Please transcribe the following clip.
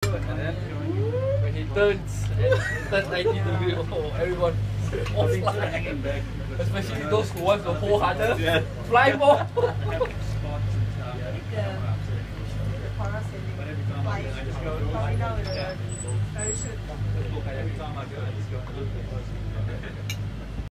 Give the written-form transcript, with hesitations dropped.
And then when he turns 90 degrees, oh, everyone off flying. Especially those who want to hold harder, fly more. Parachute.